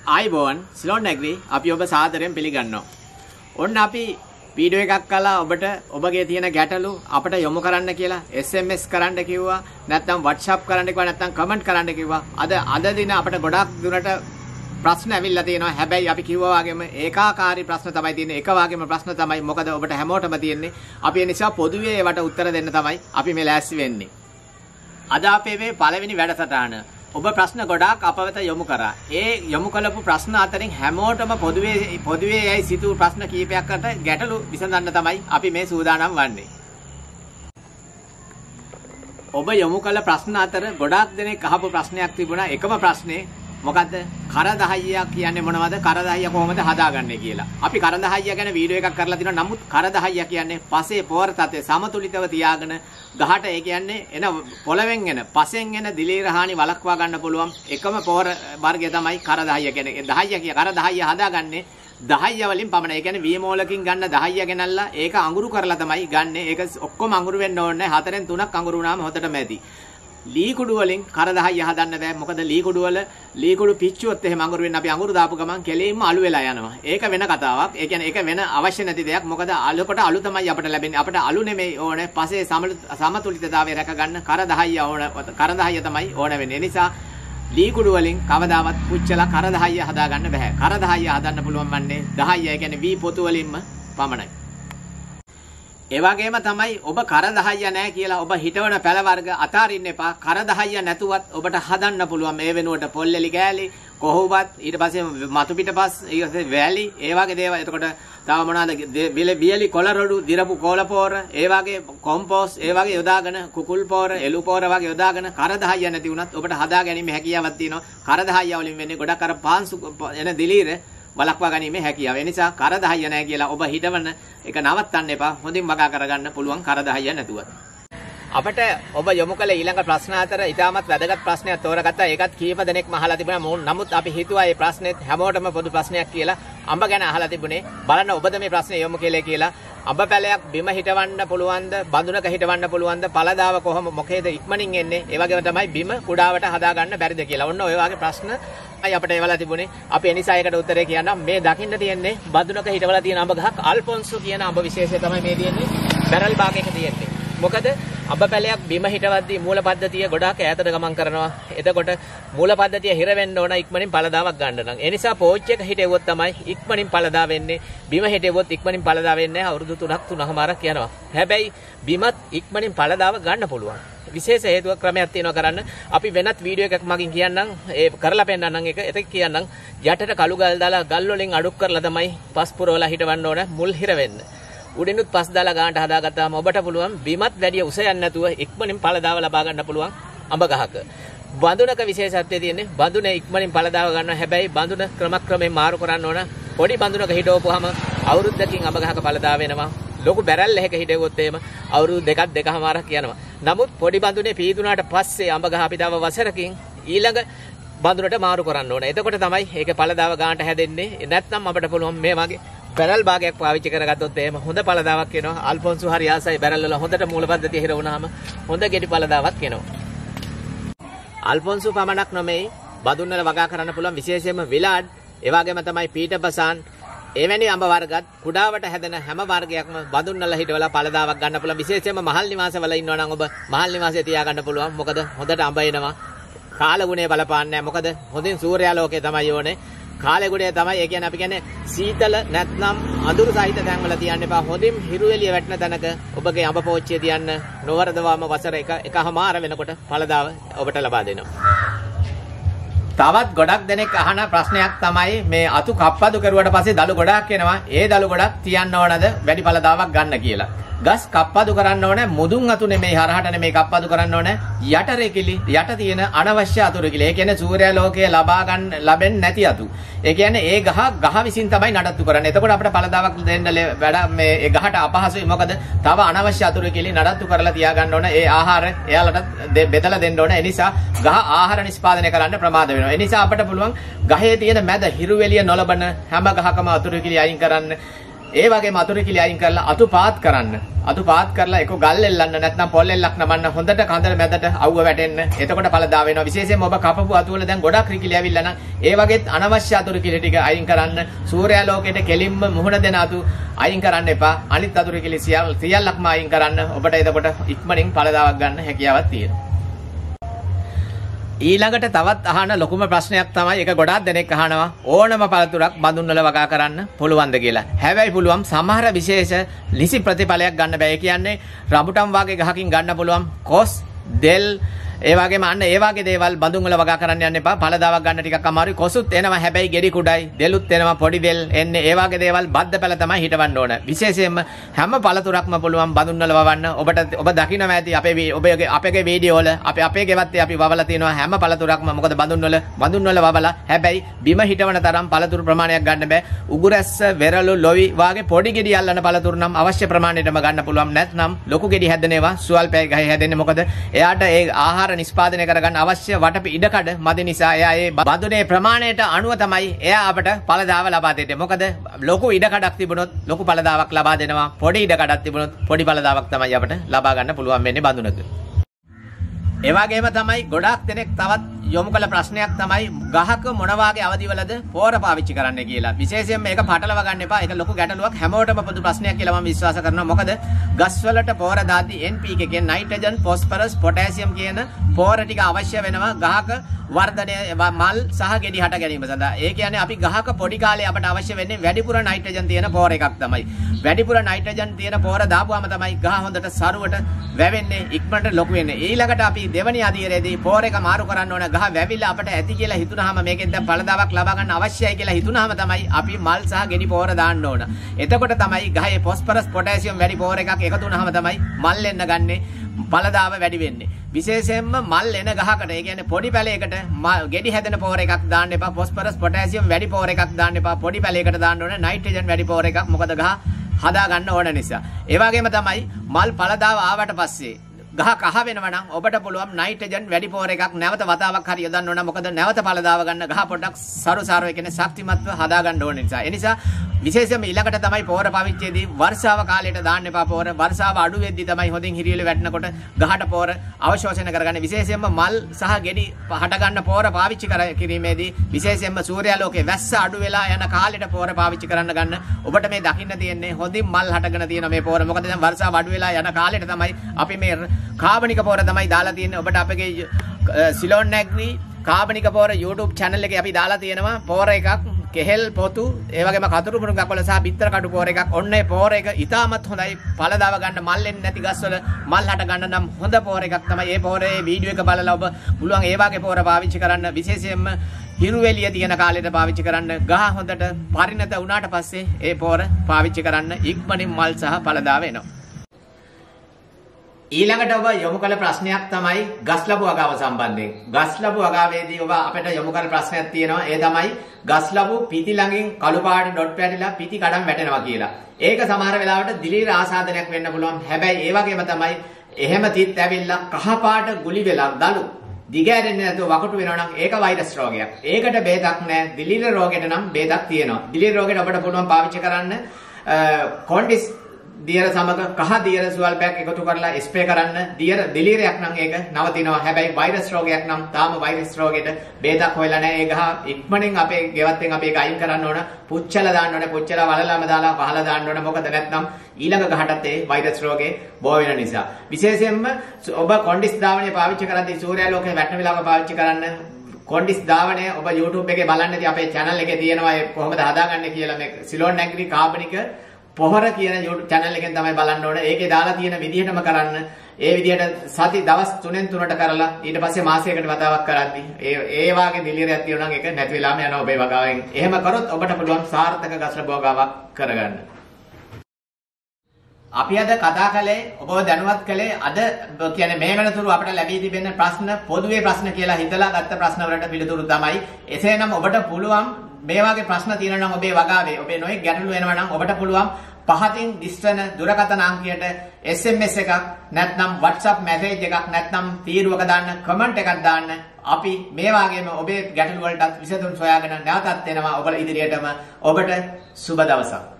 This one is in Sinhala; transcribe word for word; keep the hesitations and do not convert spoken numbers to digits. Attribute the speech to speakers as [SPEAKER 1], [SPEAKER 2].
[SPEAKER 1] ආයිබෝන් සිලොන් ඇග්‍රි අපි ඔබ සාදරයෙන් පිළිගන්නවා. ඔන්න අපි වීඩියෝ එකක් කළා ඔබට ඔබගේ තියෙන ගැටලු අපට යොමු කරන්න කියලා එස් එම් එස් කරන්න කිව්වා නැත්නම් WhatsApp කරන්න කිව්වා නැත්නම් කමෙන්ට් කරන්න කිව්වා. අද අද දින අපට ගොඩක් දුරට ප්‍රශ්න ඇවිල්ලා තියෙනවා. හැබැයි අපි කිව්වා වගේම ඒකාකාරී ප්‍රශ්න තමයි තියෙන්නේ. එක වගේම ප්‍රශ්න තමයි. මොකද ඔබට හැමෝටම තියෙන්නේ. අපි ඒ නිසා පොදුවේ ඒවට උත්තර දෙන්න තමයි අපි මේ ලෑස්ති වෙන්නේ. අද අපේ මේ පළවෙනි වැඩසටහන ඔබ ප්‍රශ්න ගොඩාක් අප වෙත යොමු කරා. ඒ යොමු කළපු ප්‍රශ්න අතරින් හැමෝටම පොදුවේ පොදුවේ යයි සිතූ ප්‍රශ්න කීපයකට ගැටලු විසඳන්න තමයි අපි මේ සූදානම් වන්නේ. ඔබ යොමු කළ ප්‍රශ්න අතර ගොඩාක් දෙනෙක් අහපු ප්‍රශ්නයක් තිබුණා. එකම ප්‍රශ්නේ මොකද්ද? කරදහයිය කියන්නේ මොනවද? කරදහයිය කොහොමද හදාගන්නේ කියලා. අපි කරදහයිය ගැන වීඩියෝ එකක් කරලා තිනවා. නමුත් කරදහයිය කියන්නේ පසේ පෝර තත්ත්වය සමතුලිතව තියාගෙන ගහට ඒ කියන්නේ එන පොළවෙන් එන පසෙන් එන දිලීර හානි වළක්වා ගන්න පුළුවන් එකම පෝර වර්ගය තමයි කරදහයිය කියන්නේ. ඒ දහයිය කිය කරදහයිය හදාගන්නේ දහයිය වලින් පමණ. ඒ කියන්නේ වී මෝලකින් ගන්න දහයිය ගෙනල්ලා ඒක අඟුරු කරලා තමයි ගන්නෙ. ඒක ඔක්කොම අඟුරු වෙන්න ඕනේ. හතරෙන් තුනක් අඟුරු වුණාම හොතටම ඇති. ලී කුඩු වලින් කරදහයිය හදන්න බෑ. මොකද ලී කුඩු වල ලී කුඩු පිච්චුවොත් එහෙම අඟුරු වෙන්න අපි අඟුරු දාපු ගමන් කෙලින්ම අලු වෙලා යනවා. ඒක වෙන කතාවක්. ඒ කියන්නේ ඒක වෙන අවශ්‍ය නැති දෙයක්. මොකද අලුකොට අලු තමයි අපට ලැබෙන්නේ. අපට අලු නෙමෙයි ඕනේ. පස්සේ සමතුලිතතාවය රැක ගන්න කරදහයිය ඕන. කරදහයිය තමයි ඕන වෙන්නේ. ඒ නිසා ලී කුඩු වලින් කවදාවත් පුච්චලා කරදහයිය හදා ගන්න බෑ. කරදහයිය හදන්න පුළුවන් වන්නේ දහයිය. ඒ කියන්නේ වී පොතු වලින්ම පමණයි. ඒ වගේම තමයි ඔබ කරදහයිය නැහැ කියලා ඔබ හිතවන පැල වර්ග අතාරින්න එපා. කරදහයිය නැතුවත් ඔබට හදන්න පුළුවන්. මේ වෙනුවට පොල්ලෙලි ගෑලි, කොහොඹත්, ඊට පස්සේ මතු පිටපස්, ඊට පස්සේ වැලි, ඒ වගේ දේවල්. එතකොට තව මොනවාද? බියලි කොළරොඩු, දිරපු කොළපෝර, ඒ වගේ කොම්පෝස්, ඒ වගේ යොදාගෙන කුකුල් පෝර, එළු පෝර වගේ යොදාගෙන කරදහයිය නැති වුණත් ඔබට හදා ගැනීම හැකියාවක් තියෙනවා. කරදහයිය වලින් වෙන්නේ ගොඩක් අර පාන්සු එන දිලීර වලක්වා ගැනීමේ හැකියාව. ඒ නිසා කරදහයිය නැහැ කියලා ඔබ හිතවන එක නවත්තන්න එපා. හොඳින් වගා කරගන්න පුළුවන් කරදහයිය නැතුව. අපට ඔබ යොමු කළ ඊළඟ ප්‍රශ්න අතර ඉතාමත් වැදගත් ප්‍රශ්නයක් තෝරගත්තා. ඒකත් කීප දෙනෙක්ම අහලා තිබුණා. නමුත් අපි හිතුවා මේ ප්‍රශ්නේත් හැමෝටම පොදු ප්‍රශ්නයක් කියලා. අඹ ගැන අහලා තිබුණේ. බලන්න ඔබද මේ ප්‍රශ්නේ යොමු කළේ කියලා. අඹ පැලයක් බිම හිටවන්න පුළුවන්ද? බඳුනක හිටවන්න පුළුවන්ද? පළදාව කොහොම මොකේද ඉක්මනින් එන්නේ? ඒ වගේම තමයි බිම කුඩාවට හදාගන්න බැරිද කියලා. ඔන්න ඔය වගේ ප්‍රශ්න අපිට එවලා තිබුණේ. අපි ඒ නිසා ඒකට උත්තරේ කියන්නම්. මේ දකින්න තියෙන්නේ බඳුනක හිටවලා තියෙන අඹ ගහක්. අල්ෆොන්සෝ කියන අඹ විශේෂය තමයි මේ තියෙන්නේ. බැරල් භාගයක තියෙන්නේ. මොකද අඹ පැලයක් බිම හිටවද්දී මූල පද්ධතිය ගොඩාක් ඈතට ගමන් කරනවා. එතකොට මූල පද්ධතිය හිර වෙන්න ඕන ඉක්මනින් පළදාවක් ගන්න නම්. ඒ නිසා පෝච්චි එක හිටෙවොත් තමයි ඉක්මනින් පළදා වෙන්නේ. බිම හිටෙවොත් ඉක්මනින් පළදා වෙන්නේ අවුරුදු තුනක් තුනමාරක් යනවා. හැබැයි බිමත් ඉක්මනින් පළදාව ගන්න පුළුවන්. විශේෂ හේතුවක් ක්‍රමයක් තියෙනවා කරන්න. අපි වෙනත් වීඩියෝ එකක් මගින් කියන්නම්. ඒ කරලා පෙන්නන්නම් එක. ඒක කියන්නම් යටට කළු ගල් දාලා ගල් වලින් අඩුක් කරලා තමයි පස් පුරවලා හිටවන්න ඕන මුල් හිර වෙන්න. උඩිනුත් පස් දාලා ගානට හදාගත්තාම ඔබට පුළුවන් බිමත් වැඩි උස යන්නේ නැතුව ඉක්මනින් පළදාව ලබා ගන්න පුළුවන් අඹ ගහක. බඳුනක විශේෂත්වය තියෙන්නේ බඳුන ඉක්මනින් පළදාව ගන්නවා. හැබැයි බඳුන ක්‍රමක්‍රමයෙන් මාරු කරන්න ඕන. පොඩි බඳුනක හිටවපුවාම අවුරුද්දකින් අඹ ගහක පළදාව වෙනවා. ලොකු බැරල් එකක හිටෙවොත් එහෙම අවුරුදු දෙකක් දෙකමාරක් යනවා. නමුත් පොඩි බඳුනේ පීදුනාට පස්සේ අඹ ගහ අපි තව වසරකින් ඊළඟ බඳුනට මාරු කරන්න ඕන. එතකොට තමයි ඒකේ පළදාව ගානට හැදෙන්නේ. නැත්නම් අපිට පුළුවන් මේ වගේ බැරල් භාගයක් පාවිච්චි කරගත්තොත් එහෙම හොඳ පළදාවක් එනවා. අල්ෆොන්සෝ හරි ආසයි බැරල් වල හොඳට මූල පද්ධතිය හිර වුණාම හොඳ ගෙඩි පළදාවක් එනවා. අල්ෆොන්සෝ පමණක් නෙමෙයි බඳුන් වල වගා කරන්න පුළුවන් විශේෂයෙන්ම විලාඩ්, ඒ වගේම තමයි පීටර්පසන්, එවැනි අඹ වර්ගත් කුඩාවට හැදෙන හැම වර්ගයක්ම බඳුන් වල හිටවලා පළදාවක් ගන්න පුළුවන්. විශේෂයෙන්ම මහල් නිවාසවල ඉන්නවා නම් ඔබ මහල් නිවාසයේ තියා ගන්න පුළුවන්. මොකද හොඳට අඹ එනවා. කාලගුණය බලපාන්නේ නැහැ. මොකද හොඳින් සූර්යාලෝකය තමයි ඕනේ. කාලෙගුණය තමයි. ඒ කියන්නේ අපි කියන්නේ සීතල නැත්නම් අඳුරු සහිත තැන්වල තියන්න එපා. හොඳින් හිරු එළිය වැටෙන තැනක ඔබගේ අඹ පෝච්චිය තියන්න. නොවරදවාම වසර එක එකමාර වෙනකොට පළදාව ඔබට ලබා දෙනවා. තවත් ගොඩක් දෙනෙක් අහන ප්‍රශ්නයක් තමයි මේ අතු කප්පදු කරුවට පස්සේ දළු ගොඩක් එනවා. ඒ දළු ගොඩක් තියන්න ඕනද වැඩි පළදාවක් ගන්න කියලා. ගස් කප්පදු කරන්න ඕනේ මුදුන් අතු නෙමෙයි හරහට නෙමෙයි කප්පදු කරන්න ඕනේ යට රෙකිලි යට තියෙන අනවශ්‍ය අතුරු කිලි. ඒ කියන්නේ සූර්යාලෝකය ලබා ගන්න ලැබෙන්නේ නැති අතු. ඒ කියන්නේ ඒ ගහ ගහ විසින් තමයි නඩත්තු කරන්නේ. එතකොට අපිට පළදාවක් දෙන්න වැඩ මේ ඒ ගහට අපහසුයි. මොකද තව අනවශ්‍ය අතුරු කිලි නඩත්තු කරලා තියා ගන්න ඕනේ. ඒ ආහාර එයාලට බෙදලා දෙන්න ඕනේ. ඒ නිසා ගහ ආහාර නිෂ්පාදනය කරන්න ප්‍රමාද වෙනවා. ඒ නිසා අපිට පුළුවන් ගහේ තියෙන මැද හිරු එළිය නොලබන හැම ගහකම අතුරු කිලි අයින් කරන්න. ඒ වගේම අතුරු කිලි අයින් කරලා අතු පාත් කරන්න. අතු පාත් කරලා ඒක ගල් එල්ලන්න නැත්නම් පොල් එල්ලක් නමන්න හොඳට කඳල මැදට අවුව වැටෙන්න. එතකොට ඵලදාව වෙනවා. විශේෂයෙන්ම ඔබ කපපු අතු වල දැන් ගොඩක් රිකිලි ඇවිල්ලා නම් ඒ වගේත් අනවශ්‍ය අතුරු කිලි ටික අයින් කරන්න. සූර්යාලෝකයට කෙලින්ම මුහුණ දෙන අතු අයින් කරන්න එපා. අනිත් අතුරු කිලි සියල්ලක්ම අයින් කරන්න. ඔබට එතකොට ඉක්මනින් ඵලදාවක් ගන්න හැකියාවක් තියෙනවා. ඊළඟට තවත් අහන ලොකුම ප්‍රශ්නයක් තමයි ඒක ගොඩාක් දෙනෙක් අහනවා ඕනම පළතුරක් බඳුන් වල වගා කරන්න පුළුවන්ද කියලා. හැබැයි පුළුවන් සමහර විශේෂ නිසි ප්‍රතිඵලයක් ගන්න බෑ. ඒ කියන්නේ රඹුටන් වගේ ගහකින් ගන්න පුළුවන් කොස්, දෙල්, ඒ වගේම අන්න ඒ වගේ දේවල් බඳුන් වල වගා කරන්න යන්න එපා. ඵලදාවක් ගන්න ටිකක් අමාරුයි. කොසුත් එනවා හැබැයි ගෙඩි කුඩයි, දෙලුත් එනවා පොඩි දෙල් එන්නේ. ඒ වගේ දේවල් බද්ද පැල තමයි හිටවන්න ඕන. විශේෂයෙන්ම හැම පළතුරක්ම පුළුවන් බඳුන් වල වවන්න. ඔබට ඔබ දකිනවා ඇති අපේ ඔබගේ අපේ වීඩියෝ වල අපි අපේ ගෙවත්තේ අපි වවලා තියෙනවා හැම පළතුරක්ම. මොකද බඳුන් වල බඳුන් වල වවලා හැබැයි බිම හිටවන තරම් පළතුරු ප්‍රමාණයක් ගන්න බෑ. උගුරැස්ස, වෙරළු, ලොවි වාගේ පොඩි ගෙඩි අල්ලන පළතුරු නම් අවශ්‍ය ප්‍රමාණයටම ගන්න පුළුවන්. නැත්නම් ලොකු ගෙඩි හැදෙනවා සුවල්පය ගහේ හැදෙන්නේ. මොකද එයාට ඒ ආහාර නිෂ්පාදනය කරගන්න අවශ්‍ය වටපි ඉඩකඩ මදි නිසා එයා ඒ බඳුනේ ප්‍රමාණයට අනුව තමයි එයා අපට ඵලදාව ලබා දෙන්නේ. මොකද ලොකු ඉඩකඩක් තිබුණොත් ලොකු ඵලදාවක් ලබා දෙනවා. පොඩි ඉඩකඩක් තිබුණොත් පොඩි ඵලදාවක් තමයි අපට ලබා ගන්න පුළුවන් වෙන්නේ බඳුනක. ඒ වගේම තමයි ගොඩාක් දෙනෙක් තවත් යොමු කළ ප්‍රශ්නයක් තමයි ගහක මොන වාගේ අවදිවලද පෝර පාවිච්චි කරන්න කියලා. විශේෂයෙන්ම මේක පටලවා ගන්න එපා. ඒක ලොකු ගැටලුවක් හැමෝටම පොදු ප්‍රශ්නයක් කියලා මම විශ්වාස කරනවා. මොකද ගස් වලට පෝර දාද්දී එන් පී කේ කියන නයිට්‍රජන්, ෆොස්ෆරස්, පොටෑසියම් කියන පෝර ටික අවශ්‍ය වෙනවා ගහක වර්ධනය මල් සහ ගෙඩි හට ගැනීම සඳහා. ඒ කියන්නේ අපි ගහක පොඩි කාලේ අපට අවශ්‍ය වෙන්නේ වැඩිපුර නයිට්‍රජන් තියෙන පෝර එකක් තමයි. වැඩිපුර නයිට්‍රජන් තියෙන පෝර දාපුවාම තමයි ගහ හොඳට සරුවට වැවෙන්නේ, ඉක්මනට ලොකු වෙන්නේ. ඊළඟට අපි දෙවනි අදියරේදී පෝර එක මාරු කරන්න ඕන. ගහ වැවිලා අපට ඇති කියලා හිතුනහම මේකෙන් දැන් ඵලදාවක් ලබා ගන්න අවශ්‍යයි කියලා හිතුනහම තමයි අපි මල් සහ ගෙඩි පෝර දාන්න ඕන. එතකොට තමයි ගහේ ෆොස්ෆරස්, පොටෑසියම් වැඩි පෝර එකක් එකතු වුනහම තමයි මල් එන්න ගන්නේ, ඵලදාව වැඩි වෙන්නේ. විශේෂයෙන්ම මල් එන ගහකට, ඒ කියන්නේ පොඩි පැලයකට ගෙඩි හැදෙන පෝර එකක් දාන්න එපා. ෆොස්ෆරස්, පොටෑසියම් වැඩි පෝර එකක් දාන්න එපා. පොඩි පැලයකට දාන්න ඕන නයිට්‍රජන් වැඩි පෝර එකක්. මොකද ගහ හදා ගන්න ඕන නිසා. ඒ වගේම තමයි මල් ඵලදාව ආවට පස්සේ ගහ කහ වෙනවා නම් ඔබට පුළුවන් නයිට්‍රජන් වැඩි පෝර එකක් නැවත වතාවක් හරි යොදන්න ඕන. මොකද නැවත ඵලදාව ගන්න ගහ පොඩ්ඩක් සරු සාරව කියන්නේ ශක්තිමත්ව හදා ගන්න ඕන නිසා. ඒ නිසා විශේෂයෙන්ම ඊළඟට තමයි පෝර පාවිච්චියේදී වර්ෂාව කාලයට දාන්න එපා පෝර. වර්ෂාව අඩු වෙද්දී තමයි හොඳින් හිරියල වැටෙනකොට ගහට පෝර අවශෝෂණය කරගන්නේ. විශේෂයෙන්ම මල් සහ ගෙඩි හට ගන්න පෝර පාවිච්චි කිරීමේදී විශේෂයෙන්ම සූර්යාලෝකයේ වැස්ස අඩු වෙලා යන කාලෙට පෝර පාවිච්චි කරන්න ගන්න. ඔබට මේ දකින්න තියෙන්නේ හොඳින් මල් හටගෙන තියෙන මේ පෝර. මොකද දැන් වර්ෂාව අඩු වෙලා යන කාලෙට තමයි අපි මේ කාබනික පෝර තමයි දාලා තියෙන්නේ. ඔබට අපගේ සිලොන් නැග්නි කාබනික පෝර YouTube channel එකේ අපි දාලා තියෙනවා පෝර එකක්, කෙහෙල් පොතු, ඒ වගේම කතුරු මුරුංග කොළ සහ බිත්තර කටු පෝර එකක්. ඔන්න ඒ පෝර එක ඉතාමත් හොඳයි. ඵලදාව ගන්න මල් එන්නේ නැති ගස්වල මල් හට ගන්න නම් හොඳ පෝර එකක් තමයි. ඒ පෝරේ වීඩියෝ එක බලලා ඔබ පුළුවන් ඒ වගේ පෝර පාවිච්චි කරන්න. විශේෂයෙන්ම හිරුවෙලිය තියෙන කාලෙට පාවිච්චි කරන්න. ගහ හොඳට පරිණත වුණාට පස්සේ ඒ පෝර පාවිච්චි කරන්න. ඉක්මනින් මල් සහ ඵලදාව එනවා. ඊළඟට ඔබ යොමු කළ ප්‍රශ්නයක් තමයි ගස් ලැබු වගාව සම්බන්ධයෙන්. ගස් ලැබු වගාවේදී ඔබ අපිට යොමු කළ ප්‍රශ්නයක් තියෙනවා. ඒ තමයි ගස් ලැබු පිටි ළඟින් කළු පාට ඩොට් පැටිලා පිටි කඩම් වැටෙනවා කියලා. ඒක සමහර වෙලාවට දිලීර ආසාදනයක් වෙන්න පුළුවන්. හැබැයි ඒ වගේම තමයි එහෙම තිත් ඇවිල්ලා කහ පාට ගුලි වෙලා දලු දිගෑරෙන්නේ නැතුව වකුටු වෙනවා නම් ඒක වෛරස් රෝගයක්. ඒකට බේතක් නැහැ. දිලීර රෝගයට නම් බේතක් තියෙනවා. දිලීර රෝගයට අපිට පුළුවන් පාවිච්චි කරන්න කොන්ඩිස් දියර සමග කහ දියර සුවල්පයක් එකතු කරලා ස්ප්‍රේ කරන්න. දියර දිලීරයක් නම් ඒක නවතිනවා. හැබැයි වෛරස් රෝගයක් නම් තාම වෛරස් රෝගෙට බේතක් හොයලා නැහැ. ඒ ගහ ඉක්මනින් අපේ ගෙවත්තෙන් අපි ඒක අයින් කරන්න ඕන. පුච්චලා දාන්න ඕනේ. පුච්චලා වලලම දාලා වහලා දාන්න ඕනේ. මොකද නැත්නම් ඊළඟ ගහටත් ඒ වෛරස් රෝගේ බෝ වෙන නිසා. විශේෂයෙන්ම ඔබ කොන්ඩිස් ධාවනය පාවිච්චි කරද්දී සූර්යාලෝකයේ වැටෙන වෙලාවක පාවිච්චි කරන්න. කොන්ඩිස් ධාවනය ඔබ YouTube එකේ බලන්නදී අපේ channel එකේ තියෙනවා ඒ කොහොමද හදාගන්නේ කියලා. මේ සිලොන් නැග්‍රි කාබනික පොහොර කියන YouTube channel එකෙන් තමයි බලන්න ඕනේ. ඒකේ දාලා තියෙන විදිහටම කරන්න. ඒ විදිහට සති දවස් තුනෙන් තුනට කරලා ඊට පස්සේ මාසයකට වතාවක් කරද්දී ඒ ඒ වාගේ දිලිරයක් තියෙනවා නම් ඒක නැති වෙලාම යනවා ඔබේ වගාවෙන්. එහෙම කරොත් ඔබට පුළුවන් සාර්ථක ගස් ලැබුව වගාවක් කරගන්න. අපි අද කතා කළේ ඔබව දැනුවත් කළේ අද කියන්නේ මේ වෙනතුරු අපිට ලැබී තිබෙන ප්‍රශ්න පොදුවේ ප්‍රශ්න කියලා හිතලා ගත්ත ප්‍රශ්න වලට පිළිතුරු තමයි. එසේනම් ඔබට පුළුවන් මේ වගේ ප්‍රශ්න තියෙනවා නම් ඔබේ වගාවේ ඔබේ නොයෙක් ගැටලු වෙනවා නම් ඔබට පුළුවන් පහතින් දිස්වන දුරකථන අංකයට එස් එම් එස් එකක් නැත්නම් WhatsApp මැසේජ් එකක් නැත්නම් තීරුවක දාන්න කමෙන්ට් එකක් දාන්න. අපි මේ වගේම ඔබේ ගැටලු වලටත් විසඳුම් සොයාගෙන නැවතත් එනවා ඔබලා ඉදිරියටම. ඔබට සුබ දවසක්.